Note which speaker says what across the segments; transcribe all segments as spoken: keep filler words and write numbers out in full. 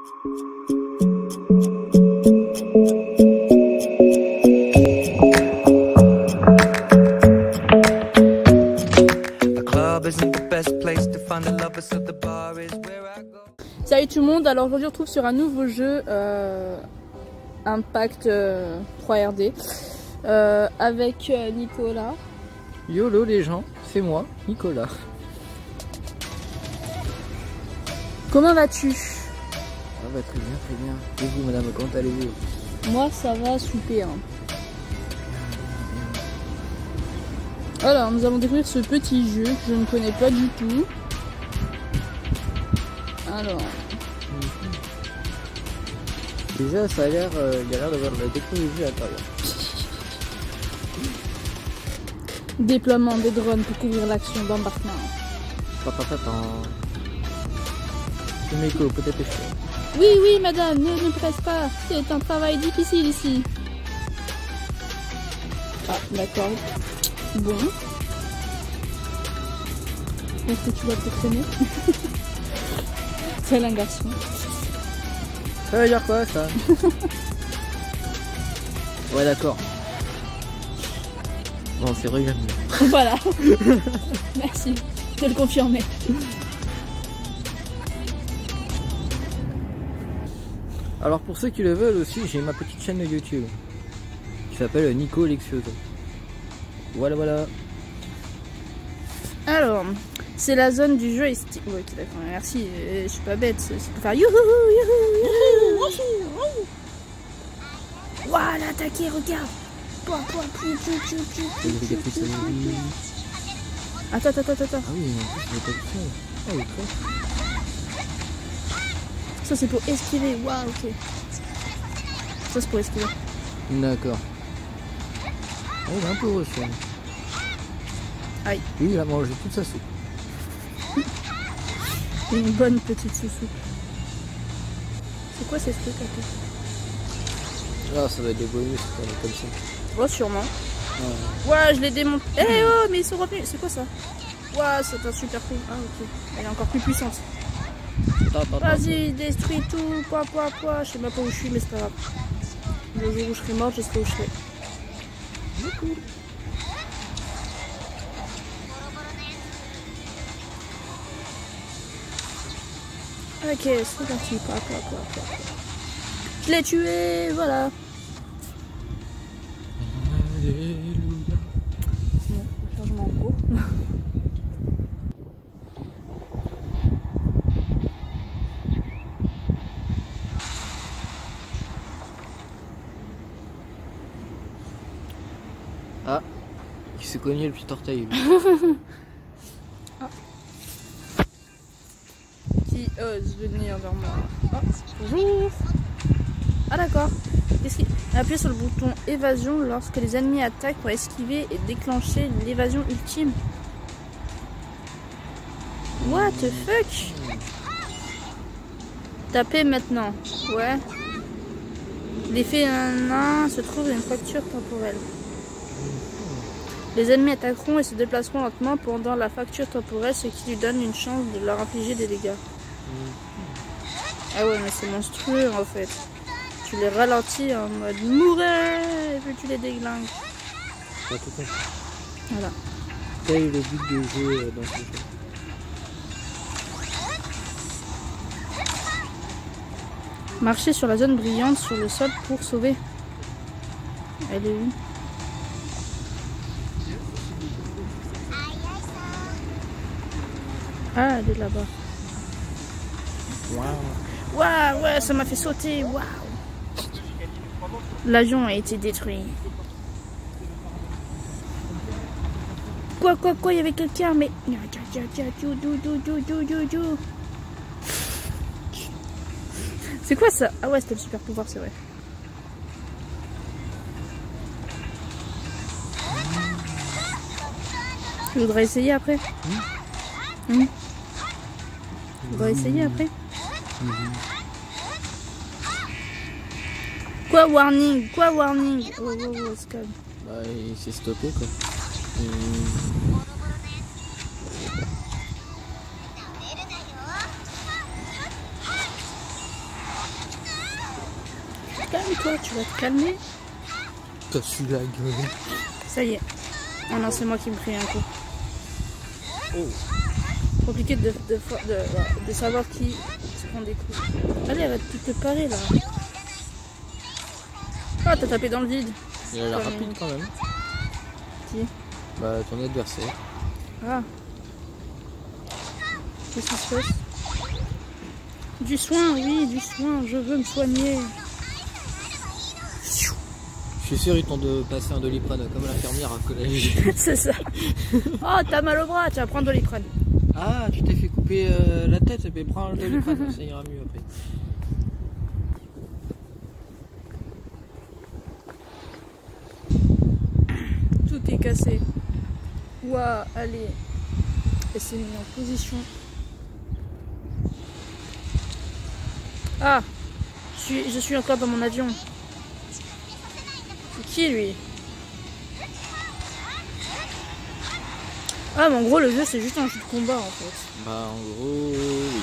Speaker 1: Salut tout le monde, alors aujourd'hui on se retrouve sur un nouveau jeu, euh, Impact euh, trois R D, euh, avec euh, Nicolas.
Speaker 2: Yolo les gens, c'est moi, Nicolas.
Speaker 1: Comment vas-tu?
Speaker 2: Ça va très bien, très bien. Et vous madame, comment allez-vous?
Speaker 1: Moi ça va super. Alors nous allons découvrir ce petit jeu que je ne connais pas du tout. Alors...
Speaker 2: Déjà ça a l'air, euh, il a l'air d'avoir de la technologie à l'intérieur.
Speaker 1: Déploiement des drones pour couvrir l'action d'embarquement.
Speaker 2: Miko, peut-être pêcher.
Speaker 1: Oui, oui, madame, ne ne presse pas. C'est un travail difficile ici. Ah, d'accord. Bon. Est-ce que tu vas te traîner? C'est un garçon.
Speaker 2: Ça veut dire quoi ça? Ouais, d'accord. Bon, c'est regardé.
Speaker 1: Voilà. Merci de le confirmer.
Speaker 2: Alors pour ceux qui le veulent aussi, j'ai ma petite chaîne de YouTube qui s'appelle Nico Lexioso. Voilà, voilà.
Speaker 1: Alors, c'est la zone du jeu esti... Ouais, ok, d'accord, merci, euh, je suis pas bête, c'est pour faire youhou, youhou, youhou. Voilà, attaquer, regarde. Pouah, pouah, piou, piou, piou, piou, piou, piou, piou, piou. Attends, attends, attends, attends.
Speaker 2: Ah oui, en plus, il pas de son. Ah oui, quoi.
Speaker 1: Ça, c'est pour esquiver, waouh, ok. Ça, c'est pour esquiver.
Speaker 2: D'accord. Oh, il est un peu reçu.
Speaker 1: Aïe.
Speaker 2: Oui, il a mangé toute sa soupe.
Speaker 1: Une bonne petite soussou. C'est quoi ces trucs à tout?
Speaker 2: Ah, ça va être des bonus comme ça.
Speaker 1: Oh, sûrement.
Speaker 2: Ouais,
Speaker 1: ouais je les démonte. Eh hey, oh, mais ils sont revenus. C'est quoi ça? Ouais, c'est un super coup. Ah, ok. Elle est encore plus puissante. Vas-y, détruis tout. Quoi, quoi, quoi. Je sais même pas où je suis, mais c'est pas grave. Le jour où je serai morte, je serai où je serai. Beaucoup. Ok, c'est parti. Quoi, quoi, quoi, quoi. Je l'ai tué, voilà.
Speaker 2: Alléluia.
Speaker 1: Bon, changement en cours.
Speaker 2: Ah, il s'est cogné le petit orteil.
Speaker 1: Ah. Qui ose venir vers moi? Oh, bonjour. Ah d'accord. Appuyez sur le bouton évasion lorsque les ennemis attaquent pour esquiver et déclencher l'évasion ultime. What the fuck? Tapez maintenant. Ouais. L'effet un se trouve une fracture temporelle. Les ennemis attaqueront et se déplaceront lentement pendant la fracture temporelle, ce qui lui donne une chance de leur infliger des dégâts. Ah ouais, mais c'est monstrueux en fait. Tu les ralentis en mode mourir et puis tu les déglingues.
Speaker 2: Pas tout compris.
Speaker 1: Voilà.
Speaker 2: Quel est le but du jeu dans ce jeu?
Speaker 1: Marcher sur la zone brillante sur le sol pour sauver. Elle est où? Ah, elle est là-bas.
Speaker 2: Waouh.
Speaker 1: Waouh, ouais, ça m'a fait sauter. Waouh. L'avion a été détruit. Quoi, quoi, quoi, il y avait quelqu'un, mais... C'est quoi ça? Ah ouais, c'était le super pouvoir, c'est vrai. Je voudrais essayer après. Mmh. Mmh. Je voudrais essayer après. Mmh. Quoi warning? Quoi warning? Oh, oh, oh, c'est calme.
Speaker 2: Bah, il s'est stoppé quoi. Mmh.
Speaker 1: Calme-toi, tu vas te calmer.
Speaker 2: T'as su la gueule.
Speaker 1: Ça y est. Oh non, c'est moi qui me prie un coup.
Speaker 2: Oh.
Speaker 1: Compliqué de, de, de, de savoir qui se prend des coups. Allez, arrête de te parer là. Ah, t'as tapé dans le vide.
Speaker 2: Il a l'air
Speaker 1: Comme
Speaker 2: rapide
Speaker 1: une...
Speaker 2: quand même.
Speaker 1: Qui?
Speaker 2: Bah, ton adversaire.
Speaker 1: Ah. Qu'est-ce qui se passe? Du soin, oui, du soin. Je veux me soigner.
Speaker 2: Je suis sûr ils t'ont de passer un Doliprane comme l'infirmière à collège.
Speaker 1: C'est ça. Oh, t'as mal au bras, tu vas prendre Doliprane.
Speaker 2: Ah, tu t'es fait couper euh, la tête, et puis prends le Doliprane, ça ira mieux après.
Speaker 1: Tout est cassé. Ouah, allez. Et c'est mis en position. Ah, je suis, je suis encore dans mon avion. C'est qui lui? Ah, mais en gros, le jeu c'est juste un jeu de combat en fait.
Speaker 2: Bah, en gros, oui.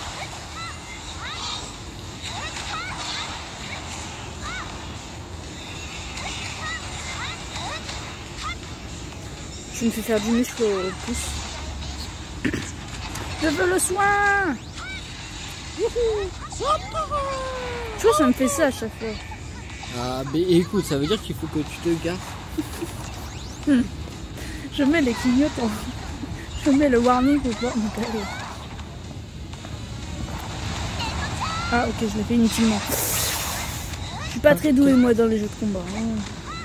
Speaker 1: Je me fais faire du muscle au pouce. Je veux le soin. Tu vois, ça me fait ça à chaque fois.
Speaker 2: Ah, mais écoute, ça veut dire qu'il faut que tu te gaffes.
Speaker 1: Je mets les clignotants. Je mets le warning pour pouvoir me caler. Ah, ok, je l'ai fait inutilement. Je suis pas très doué, moi, dans les jeux de combat. Hein.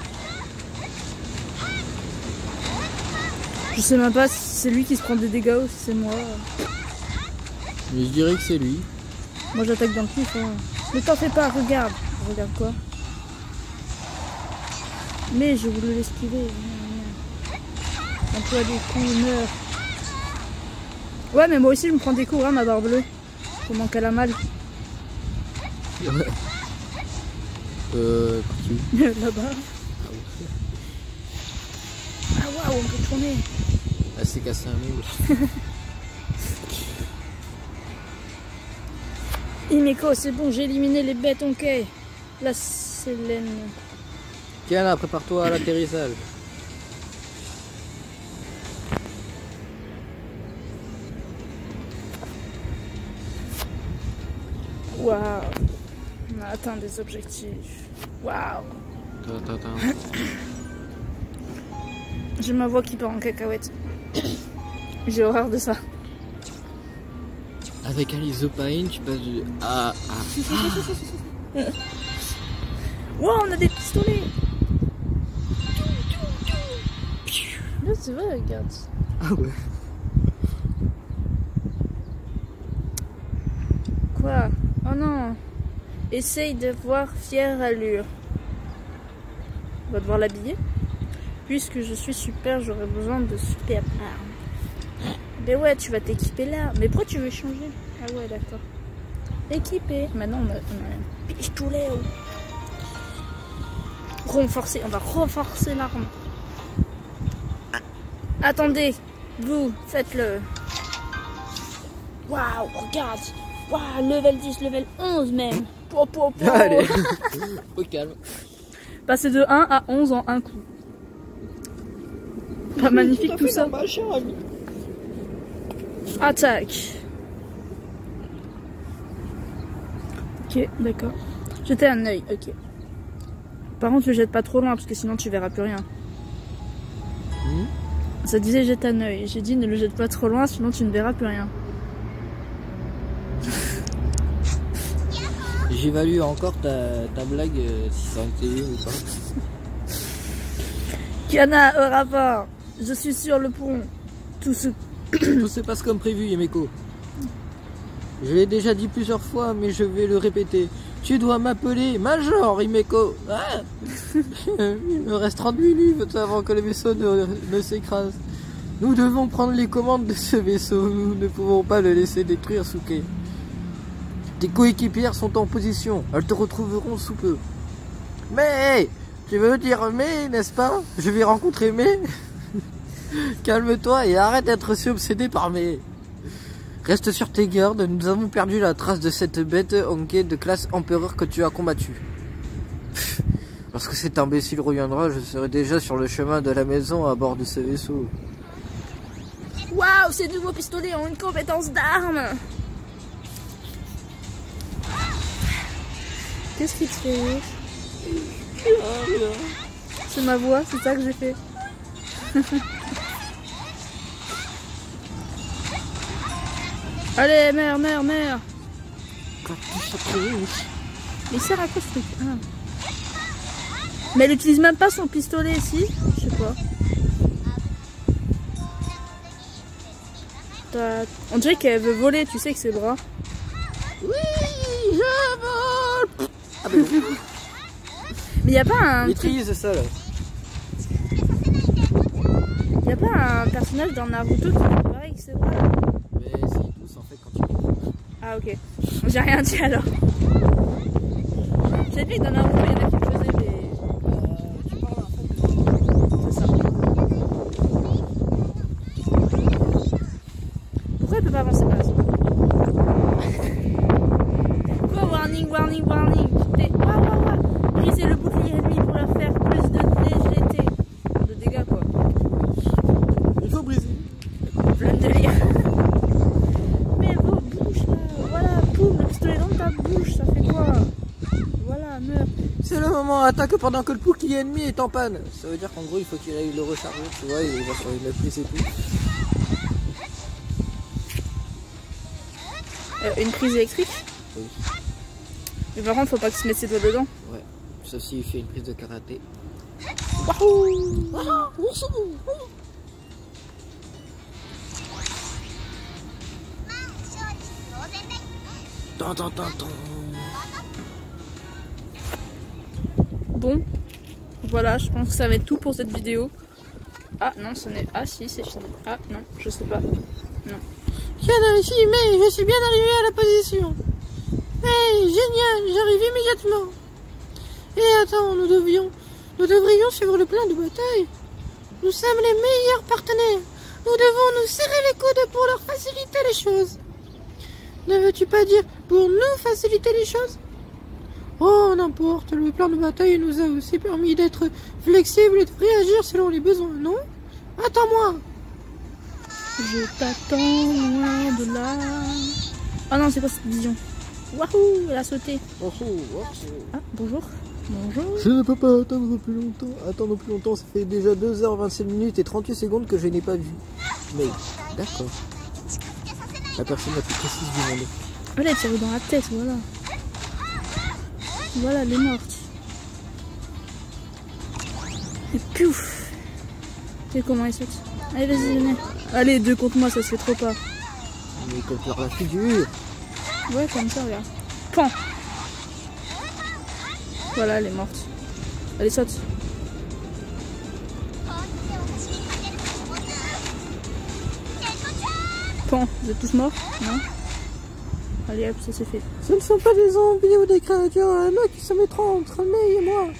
Speaker 1: Je sais même pas si c'est lui qui se prend des dégâts ou si c'est moi.
Speaker 2: Mais je dirais que c'est lui.
Speaker 1: Moi, j'attaque dans le pif. Hein. Ne t'en fais pas, regarde. Regarde quoi? Mais je voulais l'esquiver. Un peu à des coups, meurt. Ouais, mais moi aussi, je me prends des coups, hein, ma barre bleue. Comment qu'elle a mal.
Speaker 2: Euh, qui?
Speaker 1: Là-bas. Ah, waouh, on peut tourner.
Speaker 2: Elle s'est cassé un mur.
Speaker 1: Himeko, c'est bon, j'ai éliminé les bêtes, ok. La Sélène.
Speaker 2: Kiana, prépare-toi à l'atterrissage.
Speaker 1: Waouh. On a atteint des objectifs. Waouh.
Speaker 2: Attends, attends.
Speaker 1: J'ai ma voix qui part en cacahuète. J'ai horreur de ça.
Speaker 2: Avec un isopaïne, tu passes du A à...
Speaker 1: Wow, on a des pistolets. Là, c'est vrai, regarde.
Speaker 2: Ah ouais.
Speaker 1: Quoi? Oh non. Essaye de voir fière allure. On va devoir l'habiller. Puisque je suis super, j'aurai besoin de super armes. Mais ouais, tu vas t'équiper là. Mais pourquoi tu veux changer? Ah ouais, d'accord. Équipé. Maintenant, on a, on a un pistolet. Renforcer. On va renforcer l'arme. Attendez. Vous, faites-le. Waouh, regarde. Waouh, level dix, level onze même. Po, po, po.
Speaker 2: Allez, au calme.
Speaker 1: Passer de un à onze en un coup. Pas magnifique tout ça.
Speaker 2: Ma chère amie.
Speaker 1: Attaque. Ok, d'accord. Jeter un œil, ok. Par contre, tu le jettes pas trop loin parce que sinon tu verras plus rien.
Speaker 2: Mmh.
Speaker 1: Ça disait jette un œil. J'ai dit ne le jette pas trop loin sinon tu ne verras plus rien.
Speaker 2: J'évalue encore ta, ta blague, euh, si ça a été ou pas.
Speaker 1: Kiana, au rapport. Je suis sur le pont. Tout ce...
Speaker 2: Tout se passe comme prévu, Himeko. Je l'ai déjà dit plusieurs fois, mais je vais le répéter. Tu dois m'appeler Major, Himeko. Ah il me reste trente minutes avant que le vaisseau ne, ne s'écrase. Nous devons prendre les commandes de ce vaisseau. Nous ne pouvons pas le laisser détruire, Suke. Tes coéquipières sont en position. Elles te retrouveront sous peu. Mais, tu veux dire mais, n'est-ce pas? Je vais rencontrer mais. Calme-toi et arrête d'être si obsédé par mais. Reste sur tes gardes, nous avons perdu la trace de cette bête Honkai de classe empereur que tu as combattu. Lorsque cet imbécile reviendra, je serai déjà sur le chemin de la maison à bord de ce vaisseau.
Speaker 1: Waouh, ces nouveaux pistolets ont une compétence d'arme. Qu'est-ce qui te fait rire? C'est ma voix, c'est ça que j'ai fait. Allez, meurs, meurs, meurs. Mais il sert à quoi ce truc? Ah. Mais elle utilise même pas son pistolet ici. Je sais pas. On dirait qu'elle veut voler, tu sais que ses bras.
Speaker 2: Oui, je vole. Ah ben non.
Speaker 1: Mais y a pas un...
Speaker 2: Utilise ça là.
Speaker 1: Y a pas un personnage dans Naruto qui fait pareil que ses bras là?
Speaker 2: Mais c'est tous en fait quand tu les...
Speaker 1: Ah ok. J'ai rien dit alors. J'ai vu que dans Naruto il y en a qui faisaient des...
Speaker 2: Euh, tu parles en fait de...
Speaker 1: C'est ça. Pourquoi elle peut pas avancer par là? Quoi? Warning, warning, warning. Waouh, waouh, waouh. Brisez le bouclier ennemi pour leur faire plus de D G T. De dégâts quoi.
Speaker 2: Il faut briser.
Speaker 1: Plein de délire. Mais vos bouches là. Voilà, boum, le pistolet dans ta bouche, ça fait quoi? Voilà, meurs.
Speaker 2: C'est le moment, attaque pendant que le bouclier ennemi est en panne. Ça veut dire qu'en gros il faut qu'il aille le recharger, tu vois, il va sur une prise et tout.
Speaker 1: Euh, une prise électrique?
Speaker 2: Oui.
Speaker 1: Mais par contre, faut pas qu'il se mette ses doigts dedans.
Speaker 2: Ouais, sauf s'il fait une prise de karaté.
Speaker 1: Wahou!
Speaker 2: Tan, tan, tan, tan.
Speaker 1: Bon, voilà, je pense que ça va être tout pour cette vidéo. Ah non, ce n'est... Ah si, c'est fini. Ah non, je sais pas. Non.
Speaker 2: Bien ici, mais je suis bien arrivé à la position. Hey, génial, j'arrive immédiatement. Et attends, nous devions, nous devrions suivre le plan de bataille. Nous sommes les meilleurs partenaires. Nous devons nous serrer les coudes pour leur faciliter les choses. Ne veux-tu pas dire pour nous faciliter les choses? Oh, n'importe, le plan de bataille nous a aussi permis d'être flexibles et de réagir selon les besoins, non? Attends-moi.
Speaker 1: Je t'attends loin de là. Ah non, c'est pas cette vision. Wahou, elle a sauté.
Speaker 2: Oh, oh, oh.
Speaker 1: Ah, bonjour. Bonjour.
Speaker 2: Je ne peux pas attendre plus longtemps. Attendre plus longtemps, ça fait déjà deux heures vingt-sept minutes et trente-huit secondes que je n'ai pas vu. Mais, d'accord. La personne la plus précise du monde.
Speaker 1: Elle est tirée dans la tête, voilà. Voilà, elle est morte. Et piouf. Et comment elle saute? Allez, vas-y, venez. Allez, deux contre moi, ça se fait trop pas.
Speaker 2: Mais contre la figure.
Speaker 1: Ouais, comme ça, regarde. Pan. Voilà, elle est morte. Allez, saute. Pan, vous êtes tous morts? Non? Allez hop, ça c'est fait.
Speaker 2: Ce ne sont pas des zombies ou des créatures à moi qui se mettront entre Mei et moi.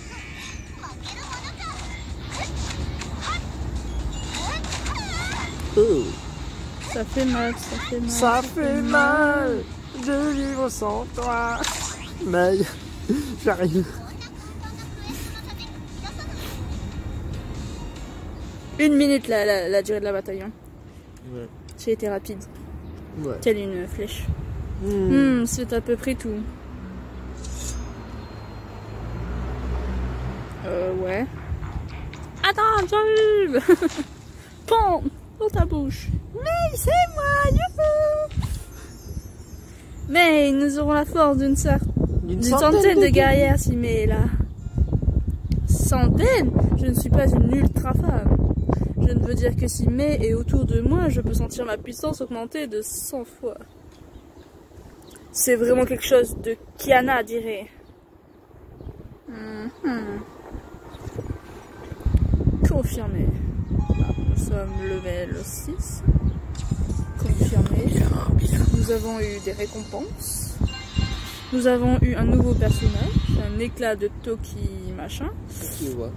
Speaker 2: Oh.
Speaker 1: Ça fait mal, ça fait mal.
Speaker 2: Ça fait mal de vivre sans toi. Mei, j'arrive.
Speaker 1: Une minute la, la, la durée de la bataille. Hein.
Speaker 2: Ouais.
Speaker 1: J'ai été rapide.
Speaker 2: Ouais.
Speaker 1: Telle une flèche.
Speaker 2: Mmh.
Speaker 1: Mmh, c'est à peu près tout. Euh, ouais. Attends, j'arrive. Pan dans ta bouche. Mais c'est moi, youhou. Mais nous aurons la force d'une centaine, centaine de, de guerrières si mais là. Centaine? Je ne suis pas une ultra femme. Je ne veux dire que si Mei est autour de moi, je peux sentir ma puissance augmenter de cent fois. C'est vraiment quelque chose de Kiana dirait. Mm-hmm. Confirmé. Là, nous sommes level six. Confirmé. Nous avons eu des récompenses. Nous avons eu un nouveau personnage, un éclat de Toki machin.
Speaker 2: Toki wa.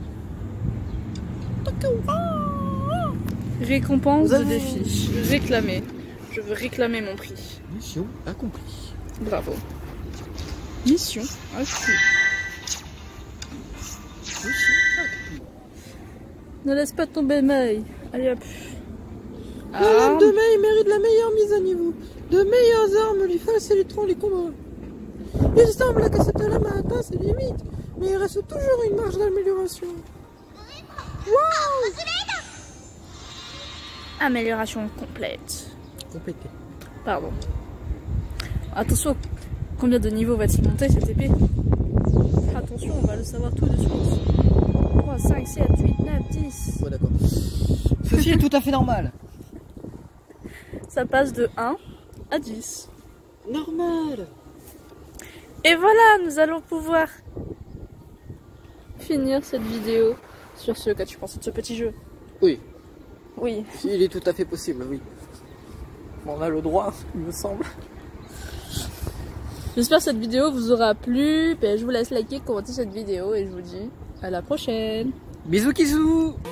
Speaker 1: Récompense de
Speaker 2: avez...
Speaker 1: défi. Réclamer. Je veux réclamer mon prix.
Speaker 2: Mission accomplie.
Speaker 1: Bravo. Mission accomplie. Ne laisse pas tomber Mei. Allez hop.
Speaker 2: La lame de Mei mérite la meilleure mise à niveau. De meilleures armes lui faciliteront les combats. Il semble que cette lame a atteint ses limites, mais il reste toujours une marge d'amélioration. Wow!
Speaker 1: Amélioration complète.
Speaker 2: Complété.
Speaker 1: Pardon. Attention, combien de niveaux va-t-il monter cette épée? Attention, on va le savoir tout de suite. trois, cinq, sept, huit, neuf, dix.
Speaker 2: Ouais, d'accord. Ceci est tout à fait normal.
Speaker 1: Ça passe de un à dix.
Speaker 2: Normal.
Speaker 1: Et voilà, nous allons pouvoir finir cette vidéo. Sur ce, qu'as-tu pensé de ce petit jeu?
Speaker 2: Oui.
Speaker 1: Oui.
Speaker 2: Il est tout à fait possible, oui. On a le droit, il me semble.
Speaker 1: J'espère que cette vidéo vous aura plu. Je vous laisse liker, commenter cette vidéo et je vous dis à la prochaine.
Speaker 2: Bisous, kisous.